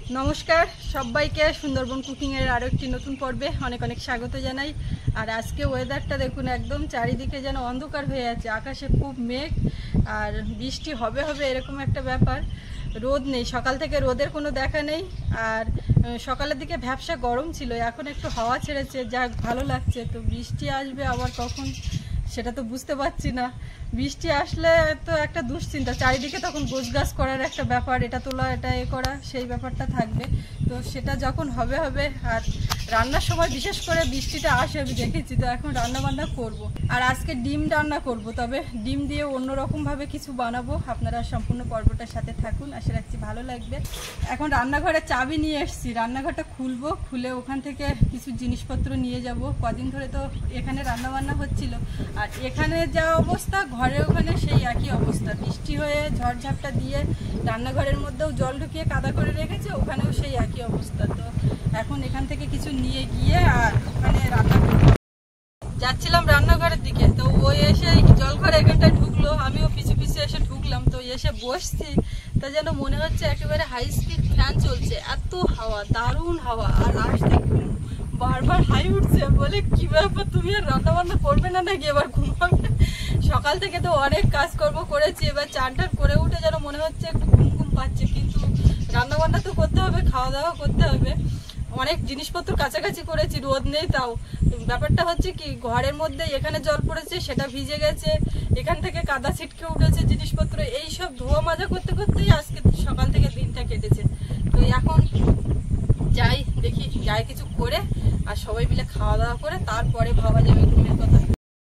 নমস্কার সবাইকে সুন্দরবন কুকিং এর আরো একটি নতুন পর্বে অনেক অনেক স্বাগত জানাই। আর আজকে ওয়েদারটা দেখুন, একদম চারিদিকে যেন অন্ধকার হয়ে আছে, আকাশে খুব মেঘ আর বৃষ্টি হবে হবে এরকম একটা ব্যাপার। রোদ নেই, সকাল থেকে রোদের কোনো দেখা নেই। আর সকালের দিকে ভ্যাপসা গরম ছিল, এখন একটু হাওয়া ছেড়েছে, যা ভালো লাগছে। তো বৃষ্টি আসবে আবার কখন সেটা তো বুঝতে পারছি না। বৃষ্টি আসলে তো একটা দুশ্চিন্তা, চারিদিকে তখন গোছগাছ করার একটা ব্যাপার, এটা তোলা এটা এ করা, সেই ব্যাপারটা থাকবে। তো সেটা যখন হবে হবে। আর রান্নার সময় বিশেষ করে বৃষ্টিটা আসে আমি দেখেছি, তো এখন রান্না বান্না করব। আর আজকে ডিম রান্না করব, তবে ডিম দিয়ে অন্যরকমভাবে কিছু বানাবো। আপনারা সম্পূর্ণ পর্বটার সাথে থাকুন, আশা রাখছি ভালো লাগবে। এখন রান্নাঘরে চাবি নিয়ে এসেছি, রান্নাঘরটা খুলবো, খুলে ওখান থেকে কিছু জিনিসপত্র নিয়ে যাব। কদিন ধরে তো এখানে রান্না বান্না হচ্ছিল, আর এখানে যা অবস্থা ঘরে ওখানে সেই একই অবস্থা। বৃষ্টি হয়ে ঝড়ঝাপটা দিয়ে রান্নাঘরের মধ্যেও জল ঢুকিয়ে কাদা করে রেখেছে, ওখানেও সেই একই অবস্থা। তো এখন এখান থেকে কিছু নিয়ে গিয়ে আর ওখানে রান্না করবো। যাচ্ছিলাম রান্নাঘরের দিকে, তো ওই এসে জল ঘরে এখানটায় ঢুকলো, আমিও পিছু পিছু এসে ঢুকলাম। তো এসে বসছি, তা যেন মনে হচ্ছে একেবারে হাই স্পিড ফ্যান চলছে, এত হাওয়া, দারুণ হাওয়া। আর আসতে বারবার হাই উঠছে, বলে কি ব্যাপার, তুমি আর রান্না বান্না করবে না নাকি, এবার ঘুমাবে? সকাল থেকে তো অনেক কাজকর্ম করেছি, এবার চান টান করে উঠে যেন মনে হচ্ছে একটু ঘুম ঘুম পাচ্ছে, কিন্তু রান্না বান্না তো করতে হবে, খাওয়া দাওয়া করতে হবে। অনেক জিনিসপত্র কাছাকাছি করেছি, রোদ নেই তাও। ব্যাপারটা হচ্ছে কি, ঘরের মধ্যে এখানে জল পড়েছে, সেটা ভিজে গেছে, এখান থেকে কাদা ছিটকে উঠেছে জিনিসপত্র, এই সব ধোয়া মাজা করতে করতেই আজকে সকাল থেকে দিনটা কেটেছে। তো এখন যাই, দেখি যাই কিছু করে, আর সবাই মিলে খাওয়া দাওয়া করে তারপরে ভাবা যাবে ঘুমের কথা।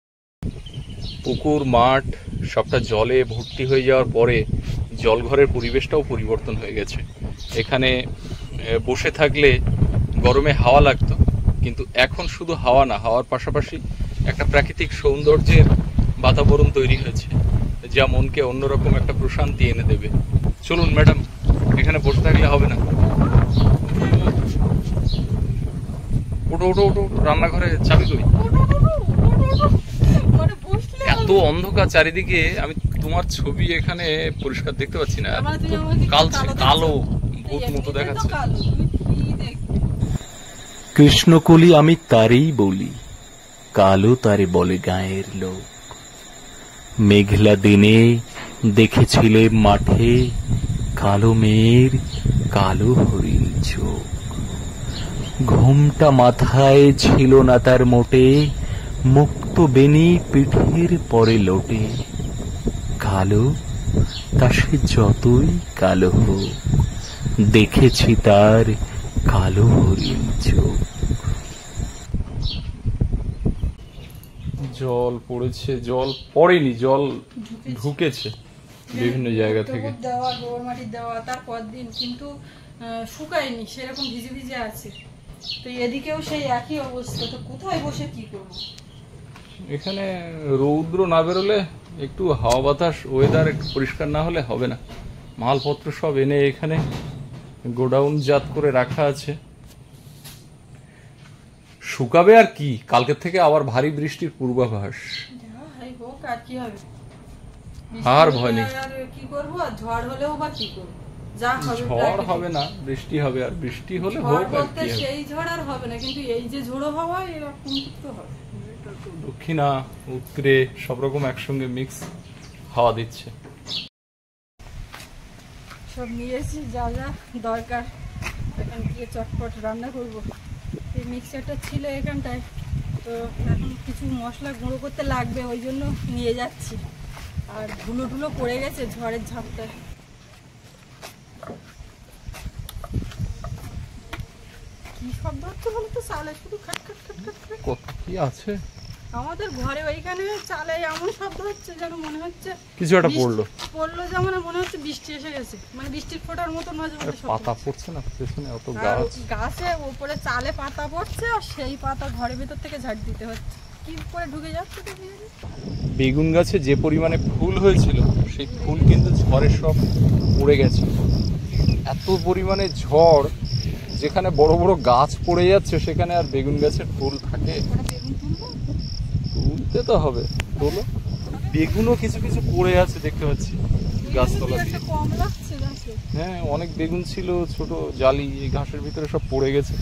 পুকুর মাঠ সবটা জলে ভর্তি হয়ে যাওয়ার পরে জলঘরের পরিবেশটাও পরিবর্তন হয়ে গেছে। এখানে বসে থাকলে গরমে হাওয়া লাগতো, কিন্তু এখন শুধু হাওয়া না, হাওয়ার পাশাপাশি একটা প্রাকৃতিক সৌন্দর্যের বাতাবরণ তৈরি হয়েছে, যা মনকে অন্যরকম একটা প্রশান্তি এনে দেবে। চলুন ম্যাডাম, এখানে বসে থাকলে হবে না, ওটো ওটো ওটো, রান্নাঘরে চাবি কই? এত অন্ধকার চারিদিকে, আমি তোমার ছবি এখানে পরিষ্কার দেখতে পাচ্ছি না, কালো ভূত মতো দেখাচ্ছে। কৃষ্ণকলি আমি তারেই বলি, কালো তারে বলে গায়ের লোক। মেঘলা দিনে দেখেছিলে মাঠে কালো মেয়ের কালো হরিণ চোখ। ঘুমটা মাথায় ছিল না তার মোটে, মুক্ত বেনি পিঠের পরে লোটে। কালো তা সে যতই কালো হোক, দেখেছি তার কালো হরিণ চোখ। জল পড়েছে, জল পড়েনি, জল ঢুকেছে বিভিন্ন জায়গা থেকে। দেওয়া গোবর মাটি দেওয়া তার পরদিন, কিন্তু শুকায়নি, সেরকম ভিজে ভিজে আছে। তো এদিকেও সেই একই অবস্থা, তো কোথায় বসে কি করবো? এখানে রৌদ্র না বেরোলে, একটু হাওয়া বাতাস, ওয়েদার একটু পরিষ্কার না হলে হবে না। মালপত্র সব এনে এখানে গোডাউন জাত করে রাখা আছে, শুকাবে আর কি। কালকের থেকে আবার ভারী বৃষ্টির পূর্বাভাস। আর কি হবে, আর ভয় নেই। কি করবো, ঝড় হলেও বা কি করবো, ঝড় হবে না, বৃষ্টি হবে। আর বৃষ্টি হলে হোক, আর কি হবে, সেই ঝড় আর হবে না, কিন্তু এই যে ঝোড়ো হাওয়া এরকম তো হবে। দক্ষিণা উত্তরে সব রকম একসঙ্গে মিক্স হাওয়া দিচ্ছে। সব নিয়েছি যা যা দরকার, এখন গিয়ে চটপট রান্না করব। এই মিক্সারটা ছিল এখানটায়, তো এখন কিছু মশলা গুঁড়ো করতে লাগবে, ওই জন্য নিয়ে যাচ্ছি। আর ধুলো ধুলো পড়ে গেছে ঝড়ের ঝাপটায়। কি শব্দ হচ্ছে বলো তো, চালে শুধু খাট খাট খাট খাট খাট। কত কি আছে আমাদের ঘরে ওইখানে চালে এমন শব্দ হচ্ছে যেন মনে হচ্ছে কিছু একটা পড়লো, যেমন মনে হচ্ছে বৃষ্টি এসে গেছে, মানে বৃষ্টির ফোঁটার মতো মাঝে মাঝে পাতা পড়ছে না পেছনে, অত গাছ, গাছে উপরে চালে পাতা পড়ছে, আর সেই পাতা ঘরের ভিতর থেকে ঝাড় দিতে হচ্ছে, কি করে ঢুকে যাচ্ছে। বেগুন গাছে যে পরিমাণে ফুল হয়েছিল, সেই ফুল কিন্তু ঝড়ে সব পড়ে গেছে। এত পরিমাণে ঝড়, যেখানে বড় বড় গাছ পড়ে যাচ্ছে, সেখানে আর বেগুন গাছের ফুল থাকে? তুলতে তো হবে, তোলো। বেগুনও কিছু কিছু পড়ে আছে দেখতে পাচ্ছি গাছতলা দিয়ে। কম লাগছে গাছে। হ্যাঁ, অনেক বেগুন ছিল, ছোট জালি এই ঘাসের ভিতরে সব পড়ে গেছে।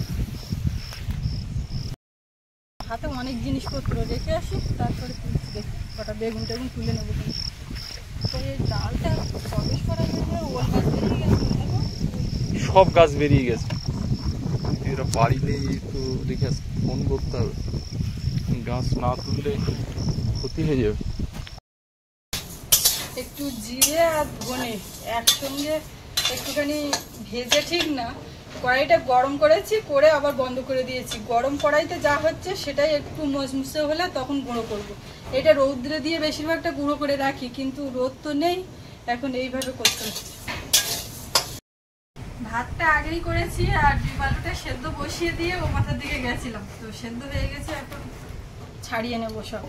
হাতে অনেক জিনিসপত্র রেখে আসি, তারপরে তুলছি, দেখি কটা বেগুন টেগুন তুলে নেবো। তো এই ডালটা প্রবেশ করার জন্য ওল গাছ বেরিয়ে গেছে, দেখো। সব গাছ বেরিয়ে গেছে। এরা বাড়িতে তো দেখে ফোন করতে হবে, গাছ না তুললে ক্ষতি হয়ে যাবে। একটু জিরে আর ধনে একসঙ্গে একটুখানি ভেজে, ঠিক না, কড়াইটা গরম করেছি, করে আবার বন্ধ করে দিয়েছি। গরম কড়াইতে যা হচ্ছে সেটাই একটু মচমুচে হলে তখন গুঁড়ো করব। এটা রৌদ্রে দিয়ে বেশিরভাগটা গুঁড়ো করে রাখি, কিন্তু রোদ তো নেই, এখন এইভাবে করতে হচ্ছে। ভাতটা আগেই করেছি আর ডিম আলুটা সেদ্ধ বসিয়ে দিয়ে ও মাথার দিকে গেছিলাম, তো সেদ্ধ হয়ে গেছে, এখন ছাড়িয়ে নেবো সব।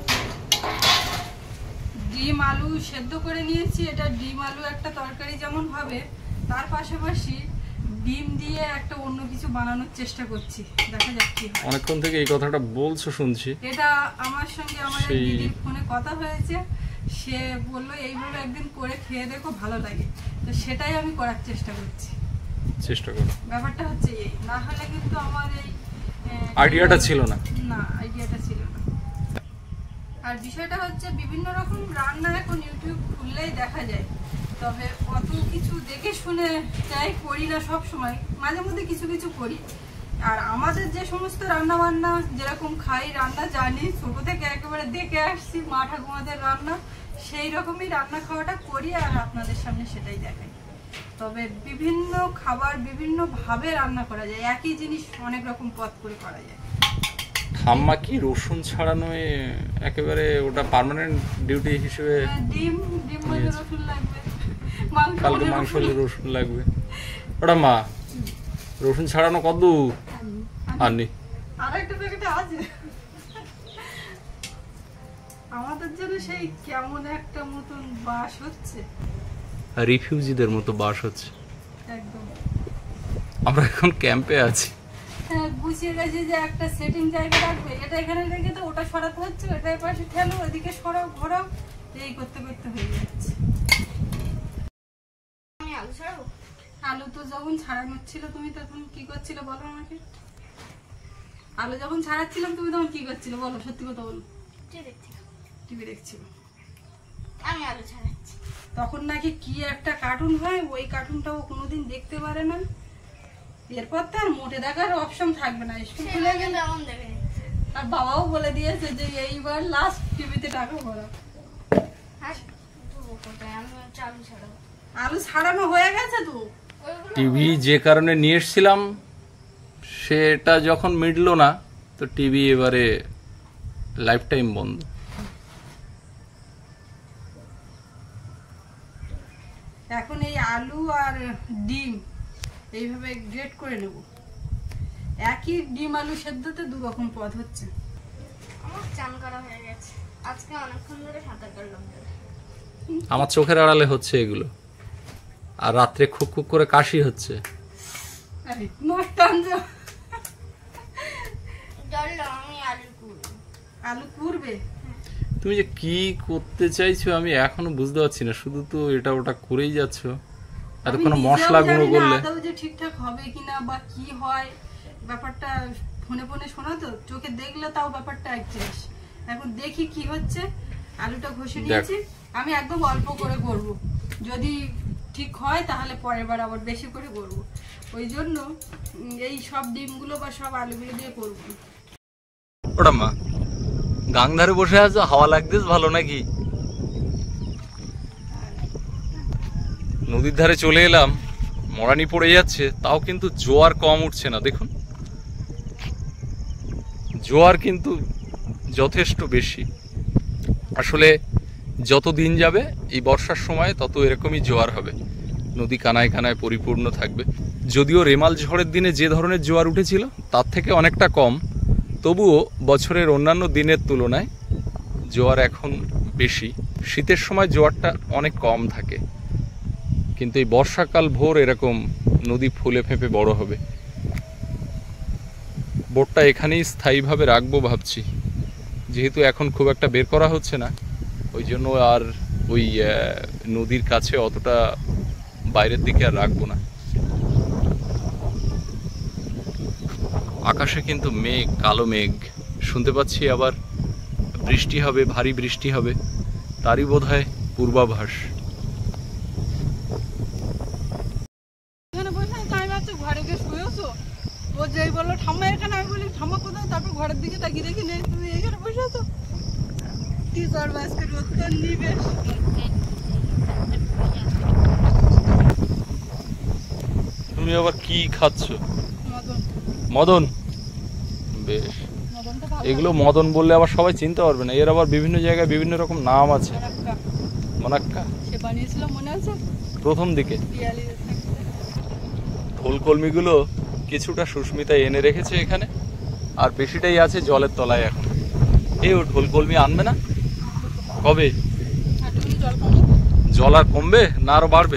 ডিম আলু সেদ্ধ করে নিয়েছি। এটা ডিম আলু একটা তরকারি যেমন হবে, তার পাশাপাশি ডিম দিয়ে একটা অন্য কিছু বানানোর চেষ্টা করছি, দেখা যাক কি হয়। অনেকক্ষণ থেকে এই কথাটা বলছো শুনছি। এটা আমার সঙ্গে আমার এক দিদির ফোনে কথা হয়েছে, সে বললো এইভাবে একদিন করে খেয়ে দেখো, ভালো লাগে, তো সেটাই আমি করার চেষ্টা করছি। চেষ্টা করো। ব্যাপারটা হচ্ছে এই, না হলে কিন্তু আমার এই আইডিয়াটা ছিল না। না, আইডিয়াটা ছিল না। আর বিষয়টা হচ্ছে বিভিন্ন রকম রান্না এখন ইউটিউব খুললেই দেখা যায়, তবে অত কিছু দেখে শুনে যাই করি না সব সময়, মাঝে মধ্যে কিছু কিছু করি। আর আমাদের যে সমস্ত রান্না বান্না যেরকম খাই, রান্না জানি, ছোট থেকে একেবারে দেখে আসছি মা ঠাকুমাদের রান্না, সেই রকমই রান্না খাওয়াটা করি আর আপনাদের সামনে সেটাই দেখাই। তবে বিভিন্ন খাবার বিভিন্ন ভাবে রান্না করা যায়, একই জিনিস অনেক রকম পদ করে করা যায়। ঠাম্মা কি রসুন ছাড়ানো একেবারে ওটা পার্মানেন্ট ডিউটি হিসেবে? ডিম মানে রসুন লাগবে, কালকে মাংস হলে রসুন লাগবে। ওটা মা রসুন ছাড়ানো কত দূর? আননি, আরেকটা প্যাকেটে আছে। আমাদের জন্য সেই কেমন একটা মতন বাস হচ্ছে, রিফিউজিদের মতো বাস হচ্ছে। একদম। আমরা এখন ক্যাম্পে আছি। হ্যাঁ, গুছিয়ে গেছে যে একটা সেটিং জায়গা রাখবে, এটা এখানে রেখে তো ওটা সরাতে হচ্ছে, ওটা পাশে ঠেলো, ওইদিকে সরাও, ঘোরাও, এই করতে করতে হয়ে যাচ্ছে। আমি আলু ছাড়াবো। আলু তো যখন ছাড়ানো ছিল তুমি তখন কি করছিলে বলো আমাকে? আলু যখন ছাড়াচ্ছিলাম তুমি তখন কি করছিলে বলো, সত্যি কথা বলো। টিভি দেখছিল। আমি আলু ছাড়াচ্ছি। তখন নাকি কি একটা কার্টুন হয়, ওই কার্টুনটাও কোনোদিন দেখতে পারে না, এরপর তো আর মোটে দেখার অপশন থাকবে না, স্কুল খুলে গেলে। এমন দেখে আর বাবাও বলে দিয়েছে যে এইবার লাস্ট টিভিতে টাকা ভরা। হ্যাঁ, কোথায় আমি হচ্ছে আলু ছাড়াবো। আলু ছাড়ানো হয়ে গেছে তো। টিভি যে কারণে নিয়ে এসেছিলাম সেটা যখন মিটলো না, তো টিভি এবারে লাইফ টাইম বন্ধ। এখন এই আলু আর ডিম এইভাবে গ্রেট করে নেব। একই ডিম আলু সেদ্ধতে দু রকম পদ হচ্ছে। আমার চান করা হয়ে গেছে, আজকে অনেকক্ষণ ধরে সাঁতার কাটলাম। আমার চোখের আড়ালে হচ্ছে এগুলো, আর রাত্রে খুব খুব করে কাশি হচ্ছে। আরে নষ্টান যা, জলটা আমি আলু করবো। আলু কুড়বে। তুমি যে কি করতে চাইছো আমি এখনো বুঝতে পারছি না, শুধু তো এটা ওটা করেই যাচ্ছ। এতক্ষণ মশলা গুঁড়ো করলে আদৌ যে ঠিকঠাক হবে কিনা বা কি হয় ব্যাপারটা ফোনে ফোনে শোনা তো, চোখে দেখলে তাও ব্যাপারটা এক জিনিস। এখন দেখি কি হচ্ছে। আলুটা ঘষে নিয়েছি, আমি একদম অল্প করে করব, যদি ঠিক হয় তাহলে পরের বার আবার বেশি করে করব। ওই জন্য এই সব ডিমগুলো বা সব আলুগুলো দিয়ে করব। ওটা মা গাংধারে বসে আছো, হাওয়া লাগতেছ ভালো নাকি? নদীর ধারে চলে এলাম, মরানি পড়ে যাচ্ছে, তাও কিন্তু জোয়ার কম উঠছে না। দেখুন জোয়ার কিন্তু যথেষ্ট বেশি। আসলে যত দিন যাবে এই বর্ষার সময় তত এরকমই জোয়ার হবে, নদী কানায় কানায় পরিপূর্ণ থাকবে। যদিও রেমাল ঝড়ের দিনে যে ধরনের জোয়ার উঠেছিল তার থেকে অনেকটা কম, তবুও বছরের অন্যান্য দিনের তুলনায় জোয়ার এখন বেশি। শীতের সময় জোয়ারটা অনেক কম থাকে, কিন্তু এই বর্ষাকাল ভোর এরকম নদী ফুলে ফেঁপে বড় হবে। বোটটা এখানেই স্থায়ীভাবে রাখবো ভাবছি, যেহেতু এখন খুব একটা বের করা হচ্ছে না, ওই জন্য আর ওই নদীর কাছে অতটা বাইরের দিকে আর রাখবো না। আকাশে কিন্তু মেঘ, কালো মেঘ, শুনতে পাচ্ছি আবার বৃষ্টি হবে, ভারী বৃষ্টি হবে, তারই বোধহয় পূর্বাভাস। এখানে বসে আছে, আমি ভাবছি ঘরে গিয়ে শুয়েছো। ও যেই বললো ঠাম্মা এখানে, আমি বলি ঠাম্মা কোথায়, তারপর ঘরের দিকে তাকিয়ে দেখি নেই, তুমি এখানে বসে আছো। কি করবো আজকে, রোদ তো নিবে। তুমি আবার কি খাচ্ছ? মদন, মদন? বেশ। মদনটা ভালো। এগুলো মদন বললে আবার সবাই চিনতে পারবে না, এর আবার বিভিন্ন জায়গায় বিভিন্ন রকম নাম আছে। একটা মনাক্কা সে বানিয়েছিল মনে আছে, প্রথম দিকে। পিয়ালি থাকতে। ঢোলকলমিগুলো কিছুটা সুস্মিতা এনে রেখেছে এখানে, আর বেশিটাই আছে জলের তলায় এখন। ও ঢোলকলমি আনবে না কবে? হাঁটুগুলি জল কমে। জল আর কমবে না আরো বাড়বে?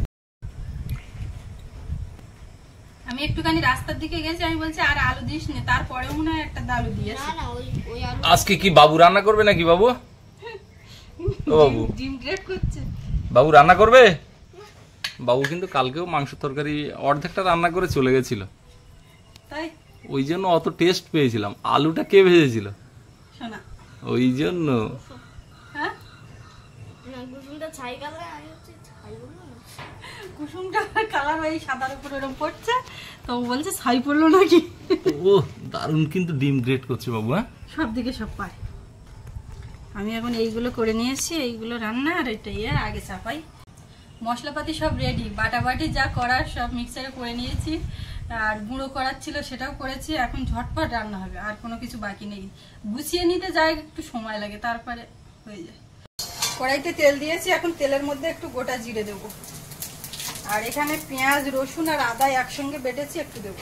আমি একটুখানি রাস্তার দিকে গেছি, আমি বলছি আর আলু দিস নে, তারপরে মনে হয় একটা আলু দিয়েছে। না না, ওই ওই আলু আজকে কি বাবু রান্না করবে নাকি? বাবু, ও বাবু, ডিম গ্রেট করছে। বাবু রান্না করবে? বাবু কিন্তু কালকেও মাংস তরকারি অর্ধেকটা রান্না করে চলে গেছিল, তাই ওই জন্য অত টেস্ট পেয়েছিলাম। আলুটা কে ভেজেছিল? শোনা, ওই জন্য। হ্যাঁ না, কুসুমটা ছাই কালার, আমি হচ্ছে ছাই বলবো না। কুসুমটা কালার ওই সাদার উপর এরকম পড়ছে, তো ও বলছে ছাই পড়লো নাকি। ও দারুণ কিন্তু ডিম গ্রেট করছে বাবু। হ্যাঁ, সব দিকে সব পায়। আমি এখন এইগুলো করে নিয়েছি, এইগুলো রান্না, আর এটা ইয়ে আগে চাপাই। মশলাপাতি সব রেডি, বাটাবাটি যা করার সব মিক্সারে করে নিয়েছি, আর গুঁড়ো করার ছিল সেটাও করেছি। এখন ঝটপট রান্না হবে, আর কোনো কিছু বাকি নেই। গুছিয়ে নিতে যাই একটু সময় লাগে, তারপরে হয়ে যায়। কড়াইতে তেল দিয়েছি, এখন তেলের মধ্যে একটু গোটা জিরে দেবো, আর এখানে পেঁয়াজ, রসুন আর আদা একসঙ্গে বেটেছি, একটু দেবো।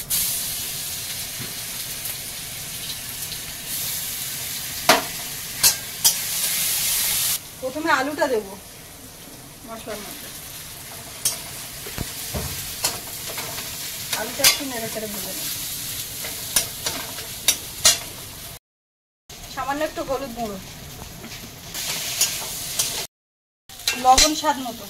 প্রথমে আলুটা দেবো মশলার মধ্যে, আলুটা একটু নেড়ে চেড়ে ভেজে নেব। সামান্য একটু হলুদ গুঁড়ো, লবণ স্বাদ মতো।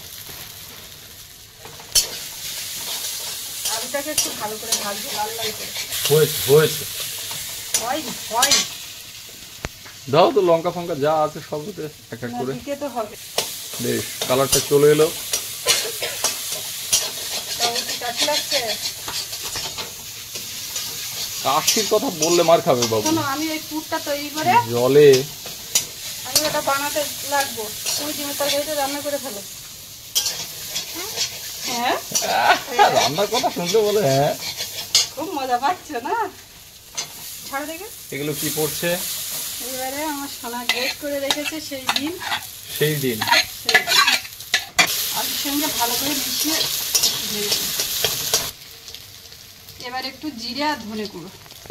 আলুটাকে একটু ভালো করে ভাজবো, লাল লাল করে। হয়েছে। হয়নি হয়নি, দাও তো লঙ্কা ফঙ্কা যা আছে সব এক এক করে। দিতে তো হবে। বেশ, কালারটা চলে এলো। তাও কি কাশি লাগছে? কাশির কথা বললে মার খাবে বাবু। শোনো, আমি এই পুরটা তৈরি করে জলে আমি ওটা বানাতে লাগবো। তুমি ডিমের তরকারিটা রান্না করে ফেলো। হ্যাঁ, রান্নার কথা শুনলে বলে হ্যাঁ। খুব মজা পাচ্ছ না? ছাড়ো দেখে। এগুলো কি পড়ছে? এবারে আমার সোনা গ্রেট করে রেখেছে সেই ডিম, সেই দিন সেই আলুর সঙ্গে ভালো করে মিশিয়ে ভেজে দিই। এবার একটু জিরে আর ধনে গুঁড়ো।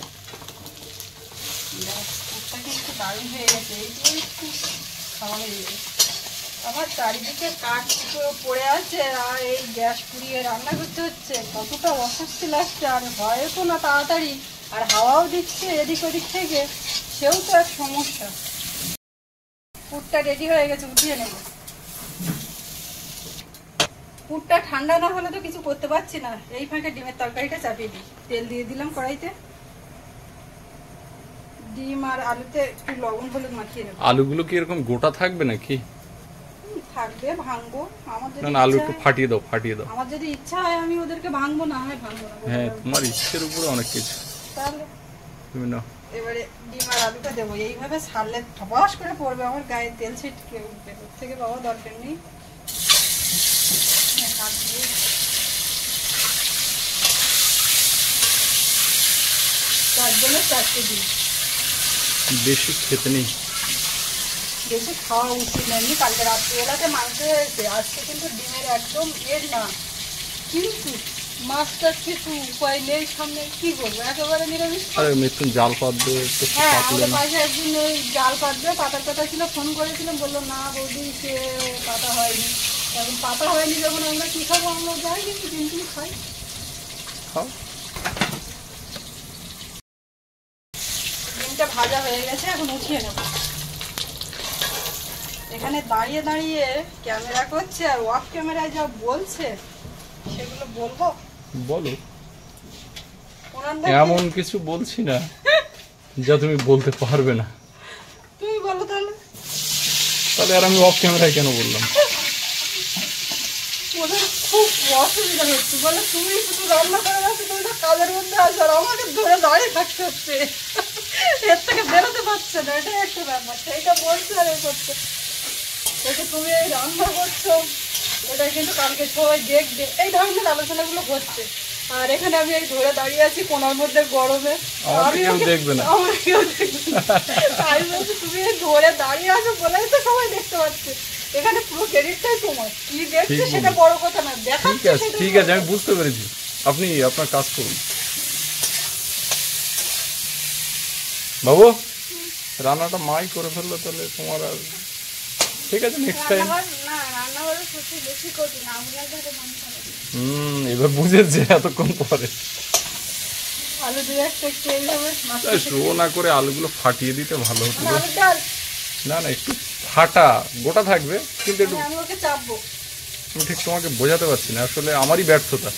পুরটা কিন্তু দারুণ হয়ে গেছে, এইটাই একটু খাওয়া হয়ে যাবে। আমার চারিদিকে কাঠ পড়ে আছে, আর এই গ্যাস পুড়িয়ে রান্না করতে হচ্ছে, কতটা অস্বস্তি লাগছে। আর হয়তো না তাড়াতাড়ি, আর হাওয়াও দিচ্ছে এদিক ওদিক থেকে, সেও তো এক সমস্যা। পুরটা রেডি হয়ে গেছে, উঠিয়ে নেব। পুরটা ঠান্ডা না হলে তো কিছু করতে পারছি না। এই ফাঁকে ডিমের তরকারিটা চাপিয়ে দিই। তেল দিয়ে দিলাম কড়াইতে, ডিম আর আলুতে একটু লবণ হলুদ মাখিয়ে নেব। আলুগুলো কি এরকম গোটা থাকবে নাকি? থাকবে, ভাঙবো। আমার যদি না আলু ইচ্ছা একটু হয়- ফাটিয়ে দাও। আমার যদি ইচ্ছা হয় আমি ওদেরকে ভাঙবো, না হয় ভাঙবো না। হ্যাঁ, তোমার ইচ্ছের উপরে অনেক কিছু। তাহলে তুমি নাও। এবারে ডিম আর আলুটা দেবো, এইভাবে ছাড়লে ধপাস করে পড়বে, আমার গায়ে তেল ছিটকে উঠবে। ওর থেকে বাবা দরকার নেই। হাত দিয়ে তার জন্য 4টে ডিম। বেশি খেতে নেই। বেশি খাওয়া উচিত না। এমনি কালকে রাত্রিবেলাতে মাংস হয়েছে, আজকে কিন্তু ডিমের একদম এর না। কিন্তু মাছটার কিছু উপায় নেই, সামনে কি করবো, একেবারে নিরামিষ। আরে মিথুন জাল পাতবে একটু, হ্যাঁ, পাতলে আমাদের না। পাশে একদিন ওই জাল পাতবে, পাতার কথা ছিল, ফোন করেছিলাম, বললো না বৌদি সে পাতা হয়নি। এখন পাতা হয়নি যখন আমরা কি খাবো, আমরা যাই কিন্তু কিন্তু খাই। খাও। ডিমটা ভাজা হয়ে গেছে, এখন উঠিয়ে নেব। এখানে দাঁড়িয়ে দাঁড়িয়ে ক্যামেরা করছে আর অফ ক্যামেরায় যা বলছে সেগুলো বলবো? বলো। ওনাদের এমন কিছু বলছি না যা তুমি বলতে পারবে না। তুমি বলো তাহলে। তাহলে আর আমি অফ ক্যামেরায় কেন বললাম? ওদের খুব অসুবিধা হচ্ছে, বলে তুমি শুধু রান্না করে যাচ্ছ, তুমি তো কাজের মধ্যে আছো আর আমাকে ধরে দাঁড়িয়ে থাকতে হচ্ছে, এর থেকে বেরোতে পারছে না, এটাই একটা ব্যাপার। সেইটা বলছে আর এ করছে, বলছে তুমি এই রান্না করছো, ওটা কিন্তু কালকে সবাই দেখবে, এই ধরনের আলোচনাগুলো হচ্ছে। আর এখানে আমি এই ধরে দাঁড়িয়ে আছি কোনার মধ্যে গরমে, আমাকে কেউ দেখবে না। আমার কেউ দেখবে না। আমি বলছি তুমি এই ধরে দাঁড়িয়ে আছো বলেই তো সবাই দেখতে পাচ্ছে, এখানে পুরো ক্রেডিটটাই তোমার, কি দেখছে ঠিক সেটা বলেছো। বড় কথা না, ঠিক দেখাচ্ছে আছে, সেটা ঠিক বড় আছে, আমি কথা। বুঝতে পেরেছি। আপনি আপনার কাজ করুন বাবু। রান্নাটা মাই করে ফেললো, তাহলে তোমার আর ঠিক আছে, নেক্সট টাইম। রান্নাঘরে সত্যি বেশি কঠিন, আগুনের ধারে বন্ধ করে। এবার বুঝেছে এতক্ষণ পরে। আলু দিয়ে একটা একটু এইভাবে মাছটা শো না করে আলুগুলো ফাটিয়ে দিতে ভালো হতো। মানে আলুর ডাল, না না, একটু ফাটা গোটা থাকবে, কিন্তু একটু মানে আমি ওকে চাপবো। আমি ঠিক তোমাকে বোঝাতে পারছি না, আসলে আমারই ব্যর্থতা।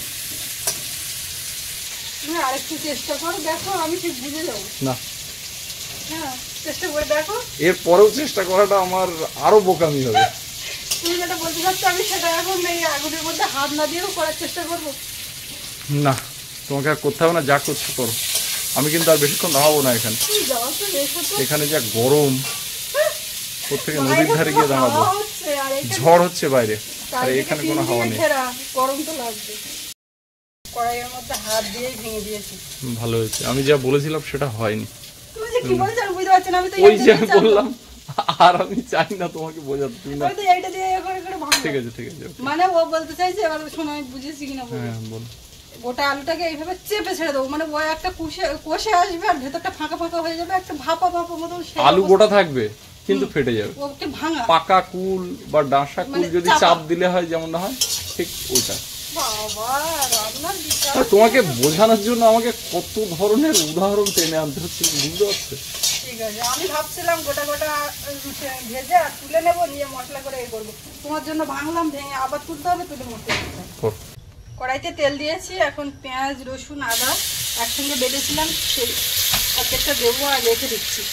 তুমি আরেকটু চেষ্টা করো, দেখো আমি ঠিক বুঝে যাবো। না, হ্যাঁ চেষ্টা করে দেখো, এর পরেও চেষ্টা করাটা আমার আরো বোকামি হবে। তুমি যেটা বলতে চাচ্ছ আমি সেটা এখন এই আগুনের মধ্যে হাত না দিয়েও করার চেষ্টা করবো। না, তোমাকে আর করতে হবে না, যা করছো করো। আমি কিন্তু আর বেশিক্ষণ দাঁড়াবো না এখানে। তুমি যাও তো, এসো তো। এখানে যা গরম, প্রত্যেকে নদীর ধারে গিয়ে বাইরে দাঁড়াবো। হাওয়া হচ্ছে, আর এখানে ঝড় হচ্ছে বাইরে, আর চারিদিকে এখানে টিন কোনো দিয়ে হাওয়া নেই। ঘেরা, গরম তো লাগবে। কড়াইয়ের মধ্যে হাত দিয়েই ভেঙে দিয়েছি। ভালো হয়েছে, আমি যা বলেছিলাম সেটা হয়নি। তুমি যে কি বলেছো আমি বুঝতে পারছি না, আমি তো ওই যে এইটা আমি দিয়ে বললাম, আর আমি চাই না তোমাকে বোঝাতে। তুমি না, আমি তো এইটা দিয়ে করে করে ভাঙবো। ঠিক আছে ঠিক আছে, okay। মানে ও বলতে চাইছে, এবার শোনো আমি বুঝেছি কিনা বলো। হ্যাঁ বল। গোটা আলুটাকে এইভাবে চেপে ছেড়ে দেবো, মানে ও একটা কষে আসবে আর ভেতরটা ফাঁকা ফাঁকা হয়ে যাবে, একটা ভাপা ভাপা মতন সেই আলু অবস্থা। গোটা থাকবে কিন্তু ফেটে যাবে। ওকে ভাঙা। পাকা কুল বা ডাঁসা কুল মানে যদি চাপা। চাপ দিলে হয় যেমন না হয়, ঠিক ওইটা। বাবা রান্নার বিচার। আর তোমাকে বোঝানোর জন্য আমাকে কত ধরনের উদাহরণ টেনে আনতে হচ্ছে, বুঝতে পারছো? ঠিক আছে, আমি ভাবছিলাম গোটা গোটা ভেজে আর তুলে নেবো, নিয়ে মশলা করে এ করবো। তোমার জন্য ভাঙলাম, ভেঙে আবার তুলতে হবে, তুলে মশলা করতে হবে। কর। কড়াইতে তেল দিয়েছি, এখন পেঁয়াজ রসুন আদা একসঙ্গে বেটেছিলাম সেই প্যাকেটটা দেবো আর রেখে দিচ্ছি।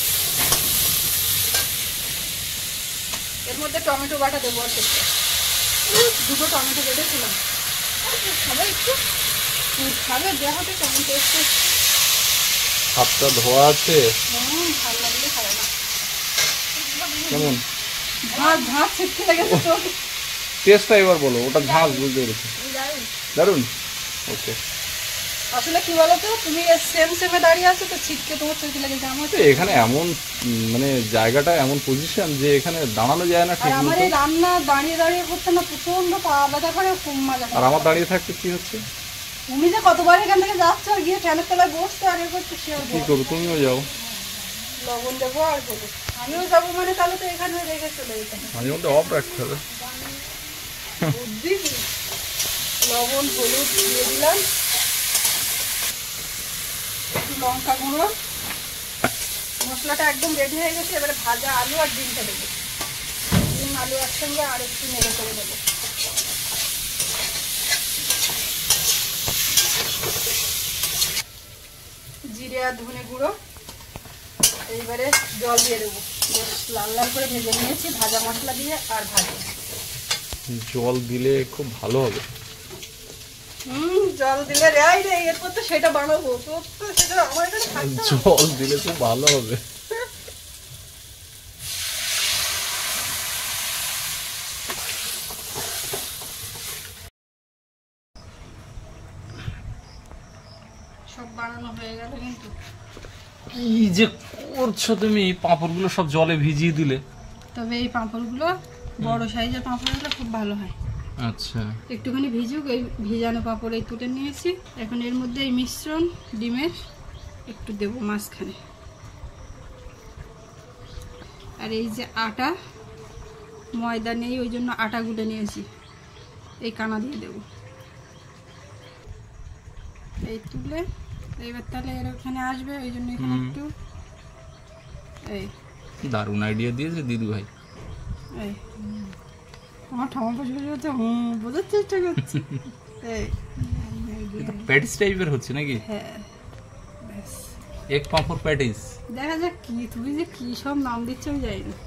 এর মধ্যে টমেটো বাটা দেবো, আর দুটো টমেটো বেটেছিলাম। খাবে একটু, খাবে দেখাতে টমেটো একটু হাতটা ধোয়া আছে ভালো লাগলে খাবে না। কেমন? ভাত ভাত ছিটকে লেগেছে চোখে। টেস্টটা এবার বলো, ওটা ঝাঁজ বুঝতে পেরেছি। দারুন, ওকে। আসলে কি বলতো, তুমি সেম সেমে দাঁড়িয়ে আছো তো ছিটকে তোমার চোখে লেগেছে, আমার এখানে এমন মানে জায়গাটা এমন পজিশন যে এখানে দাঁড়ানো যায় না আর ঠিক আমার মতো। এই রান্না দাঁড়িয়ে দাঁড়িয়ে করতে না প্রচন্ড পা ব্যথা করে, খুব মজা আর আমার দাঁড়িয়ে থাকতে কি হচ্ছে? তুমি যে কতবার এখান থেকে যাচ্ছ আর গিয়ে ফ্যানের তলায় বসছো আর এ করছো, সে আর কি বলো। করবো, তুমিও যাও। লবণ দেবো আর বলো, আমিও যাবো, মানে তাহলে তো এখানে রেখে চলে যেতাম। মাঝে মধ্যে অফ রাখতে হবে। বুদ্ধি কি? লবণ হলুদ দিয়ে দিলাম, একটু লঙ্কা গুঁড়ো, মশলাটা একদম রেডি হয়ে গেছে। এবারে ভাজা আলু আর ডিমটা দেবো, ডিম আলু একসঙ্গে আর একটু নেড়ে করে দেবো। জিরে আর ধনে গুঁড়ো, এইবারে জল দিয়ে দেবো। বেশ লাল লাল করে ভেজে নিয়েছি ভাজা মশলা দিয়ে আর ভাজা। জল দিলে খুব ভালো হবে। জল দিলে রেয়াই রে, এরপর তো সেটা বানাবো, তোর তো সেটা আমার কাছে থাকতে হবে। জল দিলে খুব ভালো হবে। সব বানানো হয়ে গেল, কিন্তু কি যে করছো তুমি, পাঁপড়গুলো সব জলে ভিজিয়ে দিলে। তবে এই পাঁপড়গুলো বড় সাইজের পাঁপড়গুলো খুব ভালো হয়। আচ্ছা, একটুখানি ভিজুক, এই ভিজানো পাঁপড় এই তুলে নিয়েছি। এখন এর মধ্যে এই মিশ্রণ ডিমের একটু দেবো মাঝখানে, আর এই যে আটা, ময়দা নেই ওই জন্য আটা গুলে নিয়েছি, এই কানা দিয়ে দেবো। এই তুলে এবার তাহলে এর ওখানে আসবে, ওই জন্য এখানে একটু এই দারুণ আইডিয়া দিয়েছে দিদু ভাই। এই আমার ঠামা পাশে হচ্ছে বোঝার চেষ্টা করছি। এই প্যাটিস টাইপের হচ্ছে নাকি? হ্যাঁ ব্যাস এক পাঁপড় প্যাটিস। দেখা যাক কি, তুমি যে কি সব নাম দিচ্ছ আমি জানি না।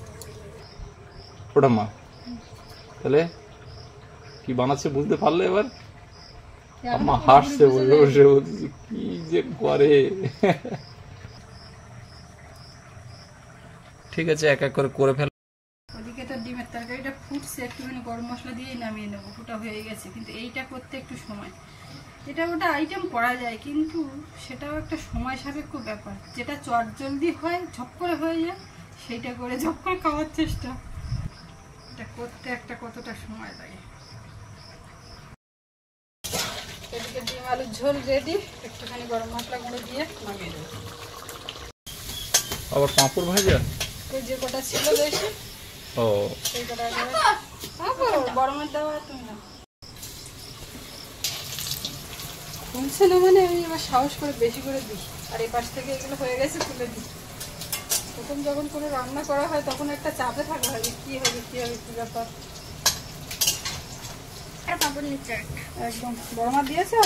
ওটা মা তাহলে কি বানাচ্ছে বুঝতে পারলে এবার? আম্মা হাসছে বসে বসে, বলছি কি যে করে। ঠিক আছে এক এক করে করে ফেল। ওদিকে তো ডিমের তরকারিটা ফুটছে, একটুখানি গরম মশলা দিয়েই নামিয়ে নেবো, ফুটা হয়ে গেছে। কিন্তু এইটা করতে একটু সময়, এটা ওটা আইটেম করা যায় কিন্তু সেটাও একটা সময় সাপেক্ষ ব্যাপার। যেটা চট জলদি হয়, ঝপ করে হয়ে যায়, সেইটা করে ঝপ করে খাওয়ার চেষ্টা। এটা করতে একটা কতটা সময় লাগে। এদিকে ডিম আলুর ঝোল রেডি, একটুখানি গরম মশলা গুঁড়ো দিয়ে নামিয়ে দেবো। আবার পাঁপড় ভাজা? ওই যে কটা ছিল বেশি, ও সেই কটা গরমের দেওয়া তুমি না শুনছে না, মানে আমি এবার সাহস করে বেশি করে দিই। আর এই পাশ থেকে এগুলো হয়ে গেছে তুলে দিই। প্রথম যখন কোনো রান্না করা হয় তখন একটা চাপে থাকা হয়, কি হবে কি হবে কি ব্যাপার। পাপড় নিচে একদম বড়মা দিয়েছে।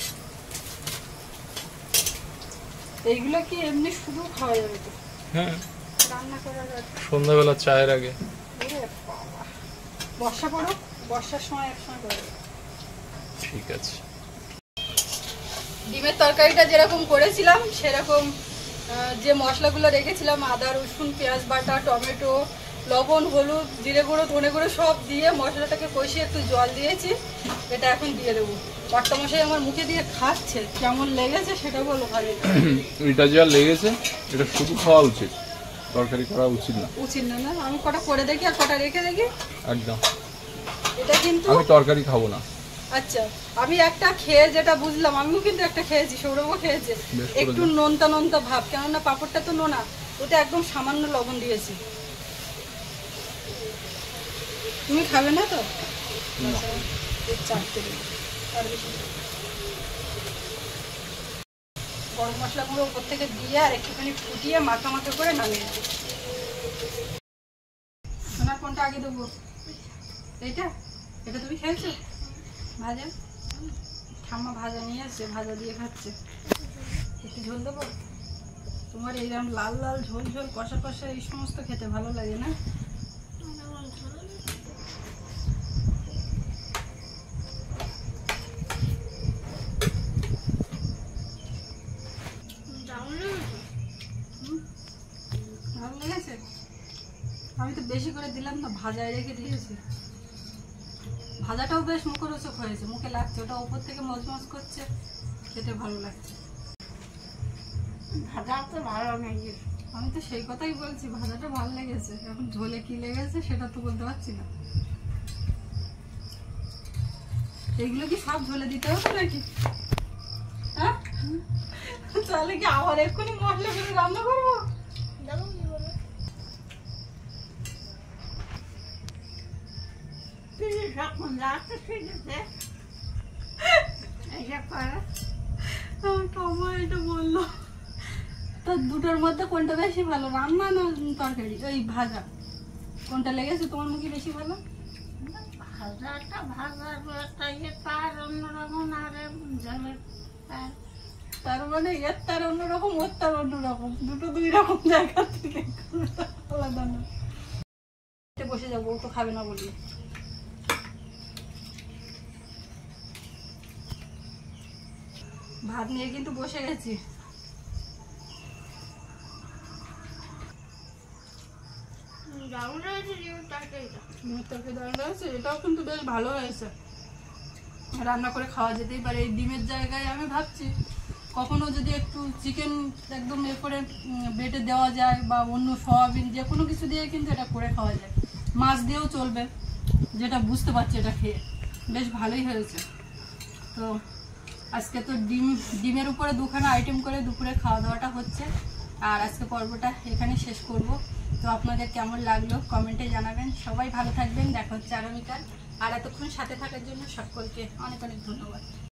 এইগুলো কি এমনি শুধু খাওয়া যাবে তো? হ্যাঁ, রান্না করার সন্ধ্যাবেলা চায়ের আগে। বর্ষা পড়ো, বর্ষার সময় একসময় করে দেবে। ঠিক আছে। ডিমের তরকারিটা যেরকম করেছিলাম সেরকম যে মশলাগুলো রেখেছিলাম, আদা রসুন পেঁয়াজ বাটা টমেটো লবণ হলুদ জিরে গুঁড়ো ধনে গুঁড়ো সব দিয়ে মশলাটাকে কষিয়ে একটু জল দিয়েছি। এটা এখন দিয়ে দেবো। কর্তামশাই আমার মুখে দিয়ে খাচ্ছে, কেমন লেগেছে সেটা বলো ভালো। এটা যা লেগেছে এটা শুধু খাওয়া উচিত, তরকারি করা উচিত না। উচিত না? না আমি কটা করে দেখি আর কটা রেখে দেখি। একদম। এটা কিন্তু আমি তরকারি খাবো না। আচ্ছা, আমি একটা খেয়ে যেটা বুঝলাম, আমিও কিন্তু একটা খেয়েছি, সৌরভও খেয়েছে, বেশ করে একটু নোনতা নোনতা ভাব, কেননা পাঁপড়টা তো নোনা, ওটা একদম সামান্য লবণ দিয়েছি। তুমি খাবে না তো? চারটে দেবো, আর বেশি দেবো। গরম মশলা গুঁড়ো উপর থেকে দিয়ে আর একটুখানি ফুটিয়ে মাখা মাখা করে নামিয়ে দেবো। সোনার কোনটা আগে দেবো? এইটা? এটা তুমি খেয়েছো ভাজা? ঠাম্মা ভাজা নিয়ে আসছে, ভাজা দিয়ে খাচ্ছে। একটু ঝোল দেবো? তোমার এইরকম লাল লাল ঝোল ঝোল কষা কষা এই সমস্ত খেতে ভালো লাগে না? ভালো লেগেছে? আমি তো বেশি করে দিলাম না, ভাজায় রেখে দিয়েছি। ভাজাটাও বেশ মুখরোচক হয়েছে, মুখে লাগছে, ওটা উপর থেকে মজমজ করছে, খেতে ভালো লাগছে। ভাজা তো ভালো নেই। আমি তো সেই কথাই বলছি, ভাজাটা ভালো লেগেছে। এখন ঝোলে কি লেগেছে সেটা তো বলতে পারছি না। এগুলো কি সব ঝোলে দিতে হবে নাকি? হ্যাঁ, তাহলে কি আবার এক্ষুনি মশলা করে রান্না করবো? দেখো কি বলো। আমার এটা বললো। তো দুটোর মধ্যে কোনটা বেশি ভালো, রান্না না তরকারি ওই ভাজা? কোনটা লেগেছে তোমার মুখে বেশি ভালো? ভাজাটা ভাজার একটা ইয়ে তার অন্যরকম, আর ঝোলের তার মানে এর তার অন্যরকম, ওর তার অন্যরকম, দুটো দুই রকম জায়গা থেকে আলাদা না। বসে যাবো, ও তো খাবে না বলি। ভাত নিয়ে কিন্তু বসে গেছি। দারুণ হয়েছে ডিমের তরকারিটা। ডিমের তরকারি দারুণ হয়েছে, এটাও কিন্তু বেশ ভালো হয়েছে। রান্না করে খাওয়া যেতেই পারে এই ডিমের জায়গায়। আমি ভাবছি কখনো যদি একটু চিকেন একদম এ করে বেটে দেওয়া যায়, বা অন্য সয়াবিন যে কোনো কিছু দিয়ে কিন্তু এটা করে খাওয়া যায়। মাছ দিয়েও চলবে, যেটা বুঝতে পারছি এটা খেয়ে বেশ ভালোই হয়েছে। তো আজকে তো ডিমের উপরে দুখানা আইটেম করে দুপুরে খাওয়া দাওয়াটা হচ্ছে। আর আজকে পর্বটা এখানে শেষ করব। তো আপনাদের কেমন লাগলো কমেন্টে জানাবেন। সবাই ভালো থাকবেন, দেখা হচ্ছে আগামীকাল। আর এতক্ষণ সাথে থাকার জন্য সকলকে অনেক অনেক ধন্যবাদ।